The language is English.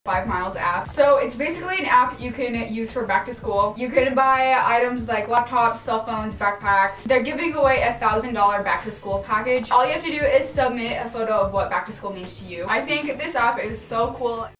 5miles app. So it's basically an app you can use for back to school. You can buy items like laptops, cell phones, backpacks. They're giving away a $1,000 back to school package. All you have to do is submit a photo of what back to school means to you. I think this app is so cool.